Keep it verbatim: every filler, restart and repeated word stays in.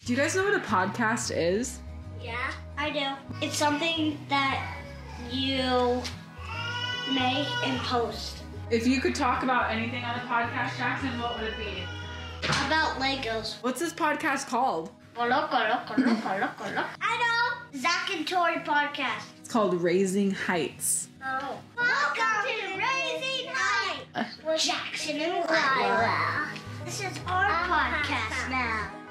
Do you guys know what a podcast is? Yeah, I do. It's something that you make and post. If you could talk about anything on a podcast, Jackson, what would it be? About Legos. What's this podcast called? Colo, colo, colo, colo, colo. I know. Zach and Tori podcast. It's called Raising Heights. Oh. Welcome to Raising Heights with Jackson and Lila. This is our podcast now.